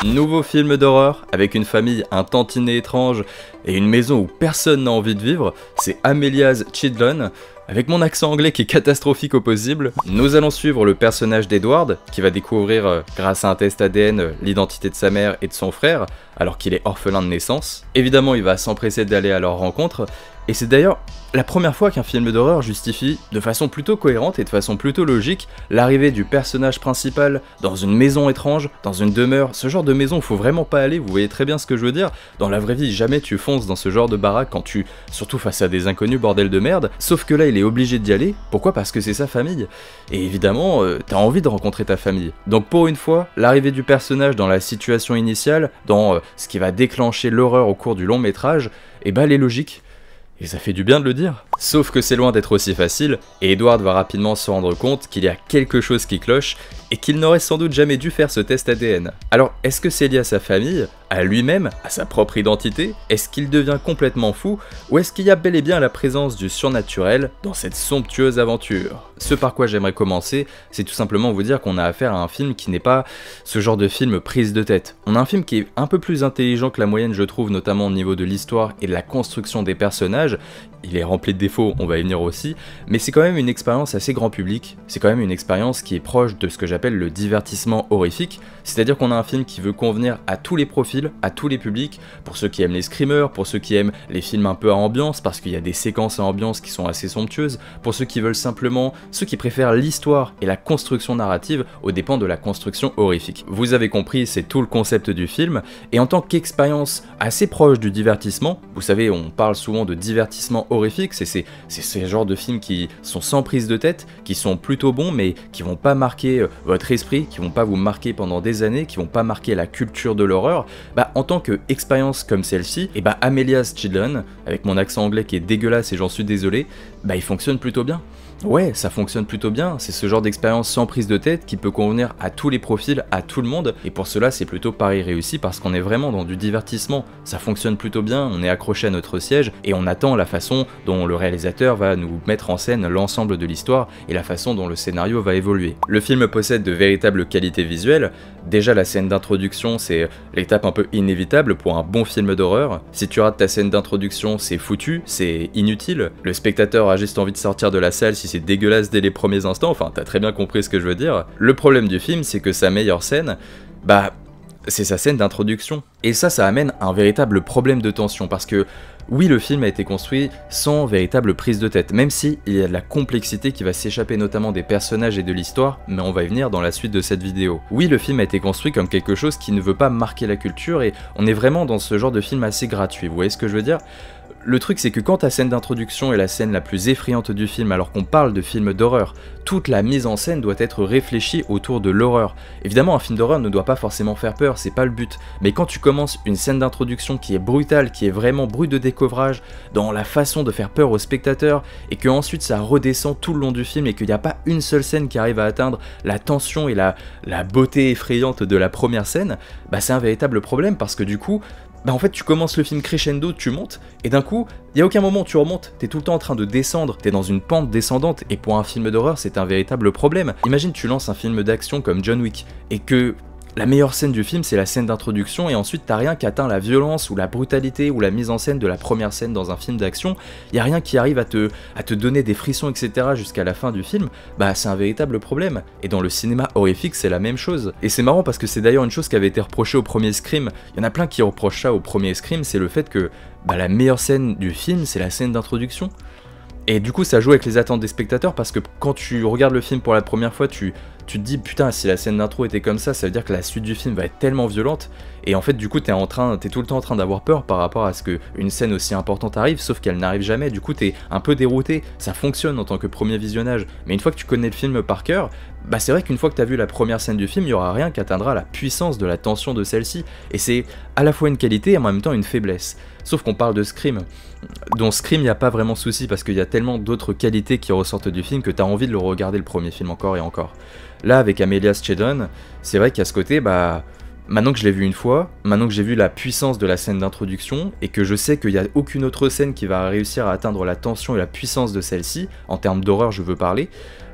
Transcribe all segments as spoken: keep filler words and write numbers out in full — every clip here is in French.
Nouveau film d'horreur, avec une famille un tantinet étrange et une maison où personne n'a envie de vivre, c'est Amelia's Children. Avec mon accent anglais qui est catastrophique au possible, nous allons suivre le personnage d'Edward, qui va découvrir, euh, grâce à un test A D N, euh, l'identité de sa mère et de son frère, alors qu'il est orphelin de naissance. Évidemment, il va s'empresser d'aller à leur rencontre, et c'est d'ailleurs la première fois qu'un film d'horreur justifie, de façon plutôt cohérente et de façon plutôt logique, l'arrivée du personnage principal dans une maison étrange, dans une demeure, ce genre de maison où faut vraiment pas aller, vous voyez très bien ce que je veux dire. Dans la vraie vie, jamais tu fonces dans ce genre de baraque quand tu, surtout face à des inconnus bordel de merde, sauf que là il est obligé d'y aller, pourquoi? Parce que c'est sa famille. Et évidemment, euh, t'as envie de rencontrer ta famille. Donc pour une fois, l'arrivée du personnage dans la situation initiale, dans euh, ce qui va déclencher l'horreur au cours du long métrage, et bah elle est logique. Et ça fait du bien de le dire. Sauf que c'est loin d'être aussi facile, et Edward va rapidement se rendre compte qu'il y a quelque chose qui cloche, et qu'il n'aurait sans doute jamais dû faire ce test A D N. Alors, est-ce que c'est lié à sa famille, à lui-même, à sa propre identité? Est-ce qu'il devient complètement fou, ou est-ce qu'il y a bel et bien la présence du surnaturel dans cette somptueuse aventure? Ce par quoi j'aimerais commencer, c'est tout simplement vous dire qu'on a affaire à un film qui n'est pas ce genre de film prise de tête. On a un film qui est un peu plus intelligent que la moyenne, je trouve, notamment au niveau de l'histoire et de la construction des personnages. Il est rempli de défauts, on va y venir aussi, mais c'est quand même une expérience assez grand public, c'est quand même une expérience qui est proche de ce que j'appelle le divertissement horrifique, c'est-à-dire qu'on a un film qui veut convenir à tous les profils, à tous les publics, pour ceux qui aiment les screamers, pour ceux qui aiment les films un peu à ambiance, parce qu'il y a des séquences à ambiance qui sont assez somptueuses, pour ceux qui veulent simplement, ceux qui préfèrent l'histoire et la construction narrative aux dépens de la construction horrifique. Vous avez compris, c'est tout le concept du film, et en tant qu'expérience assez proche du divertissement, vous savez, on parle souvent de divertissement horrifique, c'est ces, ces genres de films qui sont sans prise de tête, qui sont plutôt bons, mais qui vont pas marquer euh, votre esprit, qui vont pas vous marquer pendant des années, qui vont pas marquer la culture de l'horreur. Bah, en tant qu'expérience comme celle-ci, et bah Amelia's Children, avec mon accent anglais qui est dégueulasse et j'en suis désolé, bah il fonctionne plutôt bien. Ouais, ça fonctionne plutôt bien, c'est ce genre d'expérience sans prise de tête qui peut convenir à tous les profils, à tout le monde, et pour cela c'est plutôt pari réussi parce qu'on est vraiment dans du divertissement, ça fonctionne plutôt bien, on est accroché à notre siège, et on attend la façon dont le réalisateur va nous mettre en scène l'ensemble de l'histoire, et la façon dont le scénario va évoluer. Le film possède de véritables qualités visuelles, déjà la scène d'introduction c'est l'étape un peu inévitable pour un bon film d'horreur, si tu rates ta scène d'introduction c'est foutu, c'est inutile, le spectateur a juste envie de sortir de la salle si c'est dégueulasse dès les premiers instants, enfin t'as très bien compris ce que je veux dire. Le problème du film c'est que sa meilleure scène, bah c'est sa scène d'introduction. Et ça, ça amène un véritable problème de tension, parce que oui, le film a été construit sans véritable prise de tête, même si il y a de la complexité qui va s'échapper notamment des personnages et de l'histoire, mais on va y venir dans la suite de cette vidéo. Oui, le film a été construit comme quelque chose qui ne veut pas marquer la culture, et on est vraiment dans ce genre de film assez gratuit, vous voyez ce que je veux dire? Le truc c'est que quand ta scène d'introduction est la scène la plus effrayante du film alors qu'on parle de film d'horreur, toute la mise en scène doit être réfléchie autour de l'horreur. Évidemment un film d'horreur ne doit pas forcément faire peur, c'est pas le but, mais quand tu commences une scène d'introduction qui est brutale, qui est vraiment brute de découvrage dans la façon de faire peur au spectateur, et que ensuite ça redescend tout le long du film et qu'il n'y a pas une seule scène qui arrive à atteindre la tension et la, la beauté effrayante de la première scène, bah c'est un véritable problème parce que du coup, bah en fait tu commences le film crescendo, tu montes, et d'un coup, il n'y a aucun moment où tu remontes, t'es tout le temps en train de descendre, t'es dans une pente descendante, et pour un film d'horreur c'est un véritable problème. Imagine tu lances un film d'action comme John Wick, et que la meilleure scène du film c'est la scène d'introduction, et ensuite t'as rien qui atteint la violence ou la brutalité ou la mise en scène de la première scène dans un film d'action, y a rien qui arrive à te, à te donner des frissons etc jusqu'à la fin du film, bah c'est un véritable problème. Et dans le cinéma horrifique c'est la même chose. Et c'est marrant parce que c'est d'ailleurs une chose qui avait été reprochée au premier Scream, il y en a plein qui reprochent ça au premier Scream, c'est le fait que bah, la meilleure scène du film c'est la scène d'introduction. Et du coup ça joue avec les attentes des spectateurs parce que quand tu regardes le film pour la première fois tu... Tu te dis putain si la scène d'intro était comme ça, ça veut dire que la suite du film va être tellement violente, et en fait du coup t'es en train, t'es tout le temps en train d'avoir peur par rapport à ce qu'une scène aussi importante arrive, sauf qu'elle n'arrive jamais, du coup t'es un peu dérouté, ça fonctionne en tant que premier visionnage, mais une fois que tu connais le film par cœur, bah c'est vrai qu'une fois que t'as vu la première scène du film, il y aura rien qui atteindra la puissance de la tension de celle-ci, et c'est à la fois une qualité et en même temps une faiblesse. Sauf qu'on parle de Scream. Dans Scream, il n'y a pas vraiment de souci parce qu'il y a tellement d'autres qualités qui ressortent du film que t'as envie de le regarder le premier film encore et encore. Là, avec Amelia's Children, c'est vrai qu'à ce côté, bah, maintenant que je l'ai vu une fois, maintenant que j'ai vu la puissance de la scène d'introduction, et que je sais qu'il n'y a aucune autre scène qui va réussir à atteindre la tension et la puissance de celle-ci, en termes d'horreur je veux parler,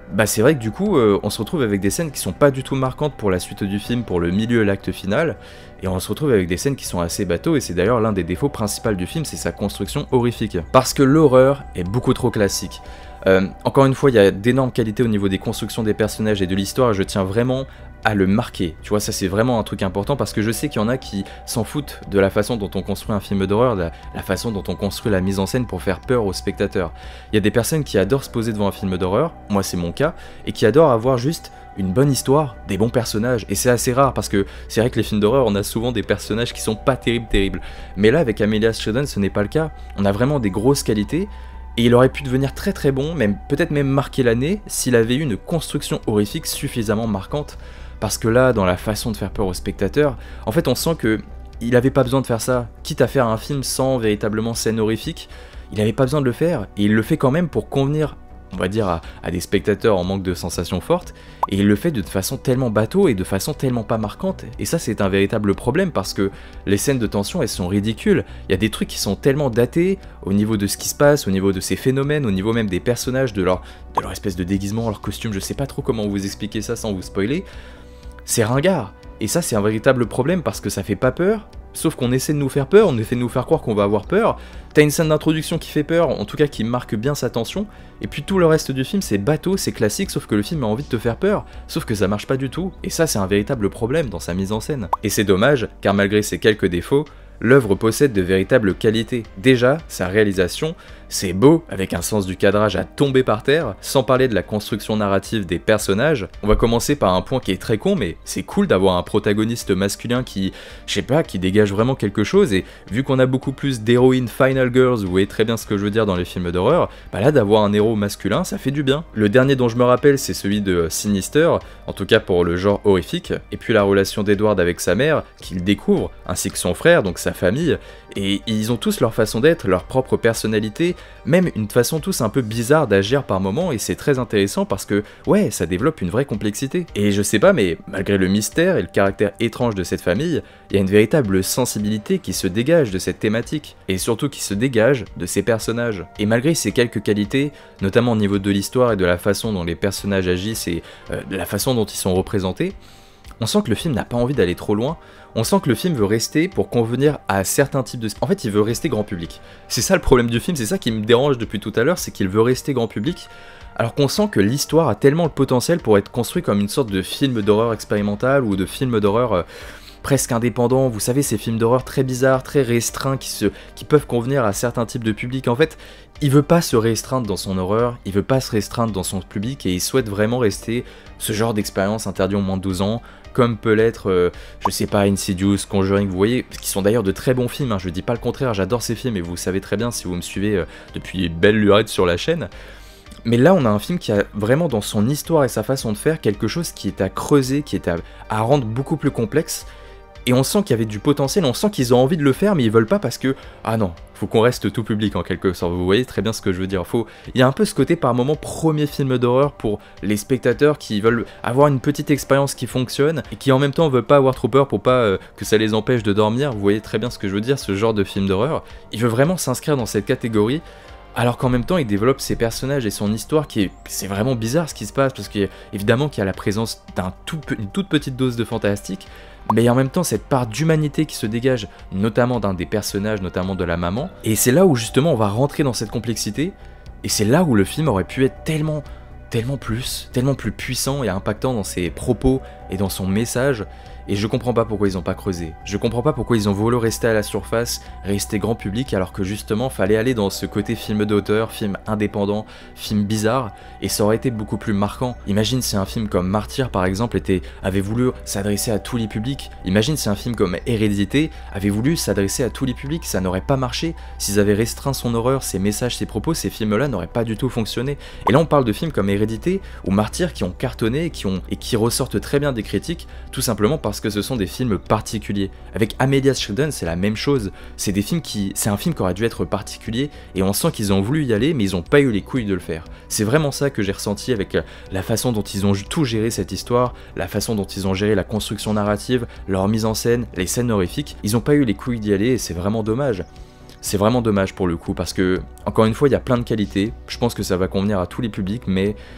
bah c'est vrai que du coup, euh, on se retrouve avec des scènes qui sont pas du tout marquantes pour la suite du film, pour le milieu et l'acte final, et on se retrouve avec des scènes qui sont assez bateaux, et c'est d'ailleurs l'un des défauts principaux du film, c'est sa construction horrifique. Parce que l'horreur est beaucoup trop classique. Euh, encore une fois, il y a d'énormes qualités au niveau des constructions des personnages et de l'histoire, et je tiens vraiment à le marquer. Tu vois, ça c'est vraiment un truc important, parce que je sais qu'il y en a qui s'en foutent de la façon dont on construit un film d'horreur, de la, la façon dont on construit la mise en scène pour faire peur aux spectateurs. Il y a des personnes qui adorent se poser devant un film d'horreur, moi c'est mon cas, et qui adorent avoir juste une bonne histoire, des bons personnages, et c'est assez rare, parce que c'est vrai que les films d'horreur, on a souvent des personnages qui sont pas terribles, terribles. Mais là, avec Amelia Sheldon, ce n'est pas le cas. On a vraiment des grosses qualités, et il aurait pu devenir très très bon, même peut-être même marquer l'année, s'il avait eu une construction horrifique suffisamment marquante. Parce que là, dans la façon de faire peur aux spectateurs, en fait on sent que il avait pas besoin de faire ça. Quitte à faire un film sans véritablement scène horrifique, il avait pas besoin de le faire, et il le fait quand même pour convenir, on va dire, à, à des spectateurs en manque de sensations fortes, et il le fait de façon tellement bateau et de façon tellement pas marquante, et ça c'est un véritable problème parce que les scènes de tension elles sont ridicules, il y a des trucs qui sont tellement datés au niveau de ce qui se passe, au niveau de ces phénomènes, au niveau même des personnages, de leur, de leur espèce de déguisement, leur costume, je sais pas trop comment vous expliquer ça sans vous spoiler, c'est ringard, et ça c'est un véritable problème parce que ça fait pas peur. Sauf qu'on essaie de nous faire peur, on essaie de nous faire croire qu'on va avoir peur. T'as une scène d'introduction qui fait peur, en tout cas qui marque bien sa tension, et puis tout le reste du film c'est bateau, c'est classique, sauf que le film a envie de te faire peur, sauf que ça marche pas du tout, et ça c'est un véritable problème dans sa mise en scène. Et c'est dommage, car malgré ses quelques défauts, l'œuvre possède de véritables qualités. Déjà, sa réalisation, c'est beau, avec un sens du cadrage à tomber par terre, sans parler de la construction narrative des personnages. On va commencer par un point qui est très con, mais c'est cool d'avoir un protagoniste masculin qui, je sais pas, qui dégage vraiment quelque chose, et vu qu'on a beaucoup plus d'héroïnes Final Girls, vous voyez très bien ce que je veux dire dans les films d'horreur, bah là d'avoir un héros masculin, ça fait du bien. Le dernier dont je me rappelle, c'est celui de Sinister, en tout cas pour le genre horrifique, et puis la relation d'Edward avec sa mère, qu'il découvre, ainsi que son frère, donc sa famille, et ils ont tous leur façon d'être, leur propre personnalité, même une façon tous un peu bizarre d'agir par moments, et c'est très intéressant parce que, ouais, ça développe une vraie complexité. Et je sais pas, mais malgré le mystère et le caractère étrange de cette famille, il y a une véritable sensibilité qui se dégage de cette thématique, et surtout qui se dégage de ces personnages. Et malgré ces quelques qualités, notamment au niveau de l'histoire et de la façon dont les personnages agissent et euh, de la façon dont ils sont représentés, on sent que le film n'a pas envie d'aller trop loin, on sent que le film veut rester pour convenir à certains types de... En fait, il veut rester grand public. C'est ça le problème du film, c'est ça qui me dérange depuis tout à l'heure, c'est qu'il veut rester grand public, alors qu'on sent que l'histoire a tellement le potentiel pour être construit comme une sorte de film d'horreur expérimental ou de film d'horreur... Euh, presque indépendant, vous savez, ces films d'horreur très bizarres, très restreints, qui, se, qui peuvent convenir à certains types de public. En fait, il veut pas se restreindre dans son horreur, il veut pas se restreindre dans son public, et il souhaite vraiment rester ce genre d'expérience interdit au moins de douze ans, comme peut l'être, euh, je sais pas, Insidious, Conjuring, vous voyez, qui sont d'ailleurs de très bons films, hein, je dis pas le contraire, j'adore ces films, et vous savez très bien si vous me suivez euh, depuis belle lurette sur la chaîne. Mais là, on a un film qui a vraiment dans son histoire et sa façon de faire quelque chose qui est à creuser, qui est à, à rendre beaucoup plus complexe. Et on sent qu'il y avait du potentiel, on sent qu'ils ont envie de le faire, mais ils veulent pas parce que, ah non, faut qu'on reste tout public en quelque sorte, vous voyez très bien ce que je veux dire. Faut... Il y a un peu ce côté par moment premier film d'horreur pour les spectateurs qui veulent avoir une petite expérience qui fonctionne, et qui en même temps veulent pas avoir trop peur pour pas euh, que ça les empêche de dormir, vous voyez très bien ce que je veux dire, ce genre de film d'horreur. Il veut vraiment s'inscrire dans cette catégorie, alors qu'en même temps il développe ses personnages et son histoire qui est... C'est vraiment bizarre ce qui se passe, parce qu'évidemment qu'il y a la présence d'une tout, toute petite dose de fantastique, mais il y a en même temps cette part d'humanité qui se dégage, notamment d'un des personnages, notamment de la maman, et c'est là où justement on va rentrer dans cette complexité, et c'est là où le film aurait pu être tellement, tellement plus, tellement plus puissant et impactant dans ses propos et dans son message. Et je comprends pas pourquoi ils ont pas creusé. Je comprends pas pourquoi ils ont voulu rester à la surface, rester grand public, alors que justement fallait aller dans ce côté film d'auteur, film indépendant, film bizarre, et ça aurait été beaucoup plus marquant. Imagine si un film comme Martyr par exemple était, avait voulu s'adresser à tous les publics. Imagine si un film comme Hérédité avait voulu s'adresser à tous les publics, ça n'aurait pas marché. S'ils avaient restreint son horreur, ses messages, ses propos, ces films-là n'auraient pas du tout fonctionné. Et là on parle de films comme Hérédité ou Martyr qui ont cartonné et qui, ont, et qui ressortent très bien des critiques, tout simplement parce que ce sont des films particuliers. Avec Amelia Sheldon, c'est la même chose. C'est des films qui, c'est un film qui aurait dû être particulier, et on sent qu'ils ont voulu y aller, mais ils n'ont pas eu les couilles de le faire. C'est vraiment ça que j'ai ressenti avec la façon dont ils ont tout géré cette histoire, la façon dont ils ont géré la construction narrative, leur mise en scène, les scènes horrifiques. Ils n'ont pas eu les couilles d'y aller, et c'est vraiment dommage. C'est vraiment dommage pour le coup, parce que, encore une fois, il y a plein de qualités. Je pense que ça va convenir à tous les publics, mais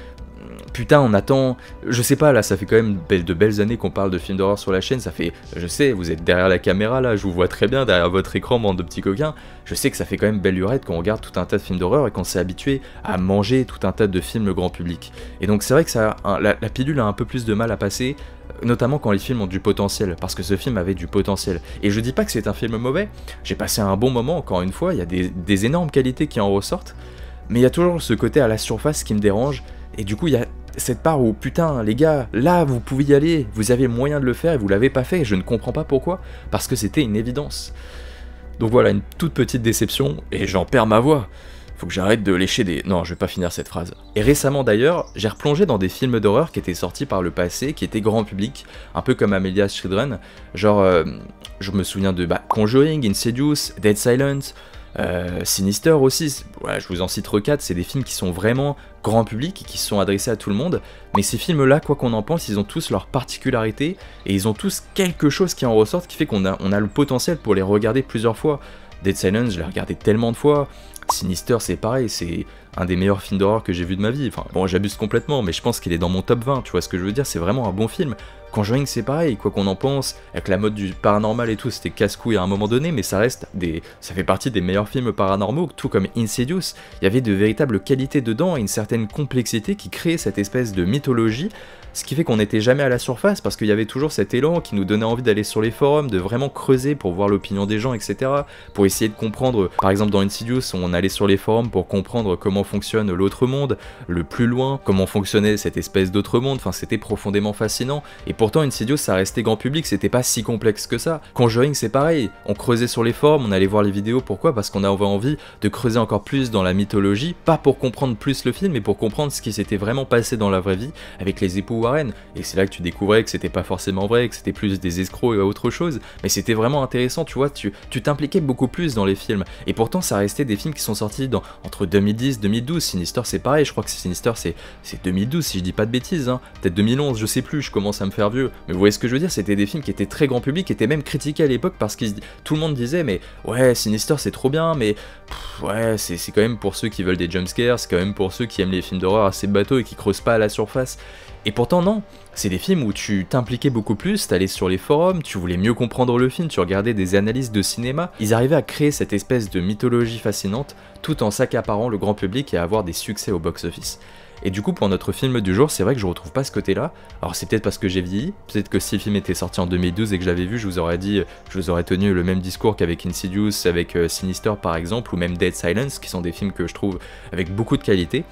putain, on attend, je sais pas, là, ça fait quand même de belles années qu'on parle de films d'horreur sur la chaîne, ça fait, je sais, vous êtes derrière la caméra, là, je vous vois très bien, derrière votre écran, bande de petits coquins, je sais que ça fait quand même belle lurette qu'on regarde tout un tas de films d'horreur et qu'on s'est habitué à manger tout un tas de films grand public. Et donc c'est vrai que ça, hein, la, la pilule a un peu plus de mal à passer, notamment quand les films ont du potentiel, parce que ce film avait du potentiel. Et je dis pas que c'est un film mauvais, j'ai passé un bon moment, encore une fois, il y a des, des énormes qualités qui en ressortent, mais il y a toujours ce côté à la surface qui me dérange, et du coup il y a cette part où, putain, les gars, là, vous pouvez y aller, vous avez moyen de le faire et vous l'avez pas fait, et je ne comprends pas pourquoi, parce que c'était une évidence. Donc voilà, une toute petite déception, et j'en perds ma voix. Faut que j'arrête de lécher des... Non, je vais pas finir cette phrase. Et récemment d'ailleurs, j'ai replongé dans des films d'horreur qui étaient sortis par le passé, qui étaient grand public, un peu comme Amelia's Children, genre, euh, je me souviens de bah, Conjuring, Insidious, Dead Silence, Euh, Sinister aussi, ouais, je vous en cite quatre, c'est des films qui sont vraiment grand public et qui sont adressés à tout le monde, mais ces films là, quoi qu'on en pense, ils ont tous leur particularité et ils ont tous quelque chose qui en ressort qui fait qu'on a, on a le potentiel pour les regarder plusieurs fois. Dead Silence, je l'ai regardé tellement de fois, Sinister c'est pareil, c'est un des meilleurs films d'horreur que j'ai vu de ma vie, enfin bon j'abuse complètement, mais je pense qu'il est dans mon top vingt, tu vois ce que je veux dire, c'est vraiment un bon film. Conjuring c'est pareil, quoi qu'on en pense, avec la mode du paranormal et tout, c'était casse-couille à un moment donné, mais ça reste des... ça fait partie des meilleurs films paranormaux, tout comme Insidious, il y avait de véritables qualités dedans et une certaine complexité qui créait cette espèce de mythologie, ce qui fait qu'on n'était jamais à la surface, parce qu'il y avait toujours cet élan qui nous donnait envie d'aller sur les forums, de vraiment creuser pour voir l'opinion des gens, et cetera, pour essayer de comprendre, par exemple dans Insidious, on allait sur les forums pour comprendre comment fonctionne l'autre monde, le plus loin, comment fonctionnait cette espèce d'autre monde, enfin c'était profondément fascinant, et pourtant Insidious ça restait grand public, c'était pas si complexe que ça. Conjuring c'est pareil, on creusait sur les forums, on allait voir les vidéos, pourquoi? Parce qu'on avait envie de creuser encore plus dans la mythologie, pas pour comprendre plus le film, mais pour comprendre ce qui s'était vraiment passé dans la vraie vie, avec les époux Warren, et c'est là que tu découvrais que c'était pas forcément vrai, que c'était plus des escrocs et autre chose, mais c'était vraiment intéressant, tu vois, tu tu t'impliquais beaucoup plus dans les films, et pourtant ça restait des films qui sont sortis dans, entre deux mille dix et deux mille douze, Sinister c'est pareil, je crois que Sinister c'est c'est deux mille douze si je dis pas de bêtises, hein. Peut-être deux mille onze, je sais plus, je commence à me faire vieux, mais vous voyez ce que je veux dire, c'était des films qui étaient très grand public, qui étaient même critiqués à l'époque parce que tout le monde disait mais ouais Sinister c'est trop bien, mais pff, ouais c'est quand même pour ceux qui veulent des jumpscares, c'est quand même pour ceux qui aiment les films d'horreur assez bateaux et qui creusent pas à la surface. Et pourtant non, c'est des films où tu t'impliquais beaucoup plus, t'allais sur les forums, tu voulais mieux comprendre le film, tu regardais des analyses de cinéma, ils arrivaient à créer cette espèce de mythologie fascinante tout en s'accaparant le grand public et à avoir des succès au box-office. Et du coup pour notre film du jour, c'est vrai que je retrouve pas ce côté-là, alors c'est peut-être parce que j'ai vieilli, peut-être que si le film était sorti en deux mille douze et que je l'avais vu, je vous aurais dit, je vous aurais tenu le même discours qu'avec Insidious, avec euh, Sinister par exemple, ou même Dead Silence, qui sont des films que je trouve avec beaucoup de qualité.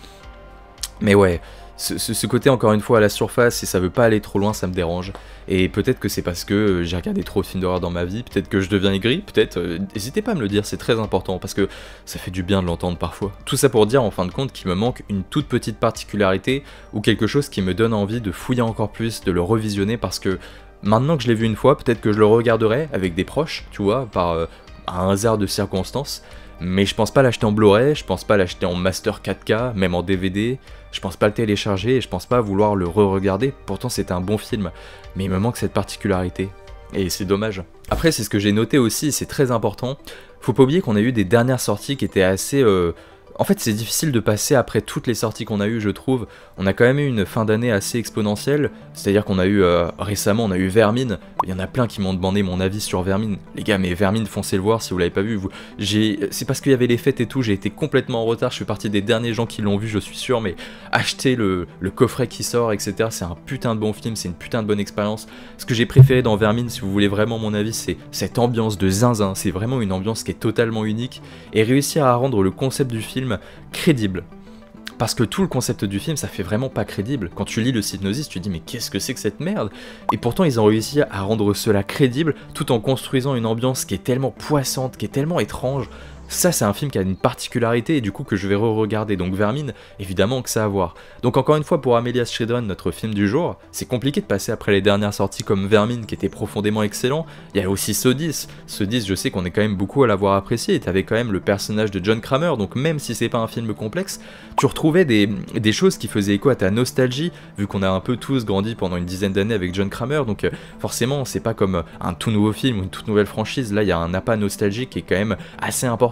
Mais ouais, ce, ce, ce côté encore une fois à la surface, et ça veut pas aller trop loin, ça me dérange. Et peut-être que c'est parce que j'ai regardé trop de films d'horreur dans ma vie, peut-être que je deviens aigri, peut-être, euh, n'hésitez pas à me le dire, c'est très important, parce que ça fait du bien de l'entendre parfois. Tout ça pour dire en fin de compte qu'il me manque une toute petite particularité, ou quelque chose qui me donne envie de fouiller encore plus, de le revisionner, parce que maintenant que je l'ai vu une fois, peut-être que je le regarderai avec des proches, tu vois, par euh, un hasard de circonstances, mais je pense pas l'acheter en Blu-ray, je pense pas l'acheter en Master quatre K, même en D V D, je pense pas le télécharger et je pense pas vouloir le re-regarder, pourtant c'est un bon film, mais il me manque cette particularité, et c'est dommage. Après c'est ce que j'ai noté aussi, c'est très important, faut pas oublier qu'on a eu des dernières sorties qui étaient assez... Euh... En fait c'est difficile de passer après toutes les sorties qu'on a eues je trouve, on a quand même eu une fin d'année assez exponentielle, c'est-à-dire qu'on a eu euh, récemment on a eu Vermine, il y en a plein qui m'ont demandé mon avis sur Vermine, les gars mais Vermine foncez le voir si vous l'avez pas vu, vous... c'est parce qu'il y avait les fêtes et tout, j'ai été complètement en retard, je suis parti des derniers gens qui l'ont vu je suis sûr, mais achetez le, le coffret qui sort etc, c'est un putain de bon film, c'est une putain de bonne expérience. Ce que j'ai préféré dans Vermine si vous voulez vraiment mon avis c'est cette ambiance de zinzin, c'est vraiment une ambiance qui est totalement unique, et réussir à rendre le concept du film crédible. Parce que tout le concept du film, ça fait vraiment pas crédible. Quand tu lis le synopsis, tu te dis mais qu'est-ce que c'est que cette merde? Et pourtant ils ont réussi à rendre cela crédible tout en construisant une ambiance qui est tellement poissante, qui est tellement étrange. Ça c'est un film qui a une particularité et du coup que je vais re-regarder, donc Vermine, évidemment que ça a à voir. Donc encore une fois pour Amelia's Children, notre film du jour, c'est compliqué de passer après les dernières sorties comme Vermine qui était profondément excellent, il y a aussi Sodis, Sodis je sais qu'on est quand même beaucoup à l'avoir apprécié, et t'avais quand même le personnage de John Kramer, donc même si c'est pas un film complexe, tu retrouvais des, des choses qui faisaient écho à ta nostalgie, vu qu'on a un peu tous grandi pendant une dizaine d'années avec John Kramer, donc euh, forcément c'est pas comme un tout nouveau film ou une toute nouvelle franchise, là il y a un appât nostalgique qui est quand même assez important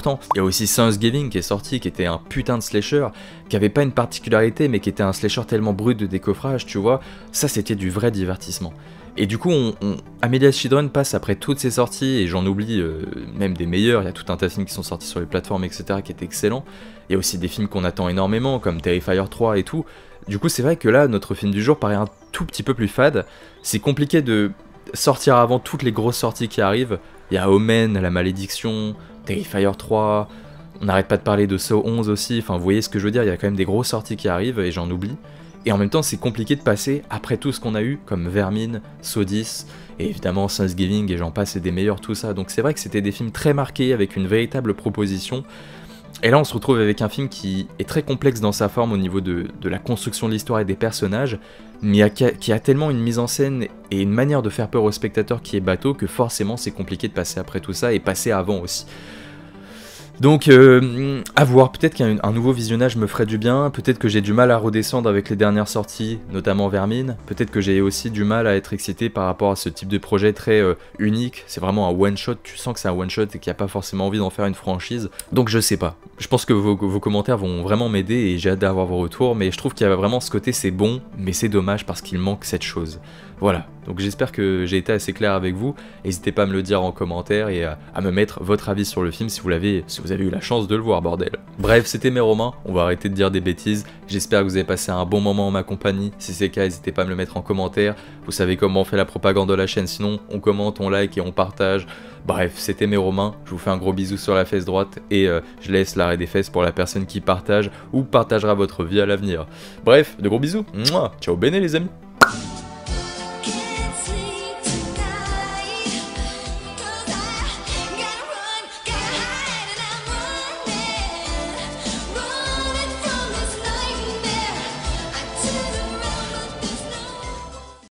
important. Il y a aussi Thanksgiving qui est sorti, qui était un putain de slasher, qui avait pas une particularité, mais qui était un slasher tellement brut de décoffrage, tu vois. Ça, c'était du vrai divertissement. Et du coup, on, on... Amelia's Children passe après toutes ces sorties, et j'en oublie euh, même des meilleurs, il y a tout un tas de films qui sont sortis sur les plateformes, et cetera, qui étaient excellents. Il y a aussi des films qu'on attend énormément, comme Terrifier trois et tout. Du coup, c'est vrai que là, notre film du jour paraît un tout petit peu plus fade. C'est compliqué de sortir avant toutes les grosses sorties qui arrivent. Il y a Omen, La Malédiction, Terrifier trois, on n'arrête pas de parler de Saw onze aussi, enfin vous voyez ce que je veux dire, il y a quand même des grosses sorties qui arrivent et j'en oublie. Et en même temps, c'est compliqué de passer après tout ce qu'on a eu, comme Vermine, Saw dix, et évidemment Thanksgiving, et j'en passe, et des meilleurs, tout ça. Donc c'est vrai que c'était des films très marqués, avec une véritable proposition. Et là, on se retrouve avec un film qui est très complexe dans sa forme au niveau de, de la construction de l'histoire et des personnages, mais qui a, qui a tellement une mise en scène et une manière de faire peur aux spectateurs qui est bateau que forcément c'est compliqué de passer après tout ça et passer avant aussi. Donc, euh, à voir, peut-être qu'un un nouveau visionnage me ferait du bien, peut-être que j'ai du mal à redescendre avec les dernières sorties, notamment Vermine, peut-être que j'ai aussi du mal à être excité par rapport à ce type de projet très euh, unique, c'est vraiment un one-shot, tu sens que c'est un one-shot et qu'il n'y a pas forcément envie d'en faire une franchise, donc je sais pas. Je pense que vos, vos commentaires vont vraiment m'aider et j'ai hâte d'avoir vos retours, mais je trouve qu'il y a vraiment ce côté c'est bon, mais c'est dommage parce qu'il manque cette chose. Voilà, donc j'espère que j'ai été assez clair avec vous, n'hésitez pas à me le dire en commentaire et à, à me mettre votre avis sur le film si vous l'avez, si vous avez eu la chance de le voir, bordel. Bref, c'était Méromain, on va arrêter de dire des bêtises, j'espère que vous avez passé un bon moment en ma compagnie, si c'est le cas, n'hésitez pas à me le mettre en commentaire, vous savez comment on fait la propagande de la chaîne, sinon on commente, on like et on partage. Bref, c'était Méromain, je vous fais un gros bisou sur la fesse droite et euh, je laisse l'arrêt des fesses pour la personne qui partage ou partagera votre vie à l'avenir. Bref, de gros bisous, mouah, ciao bene les amis.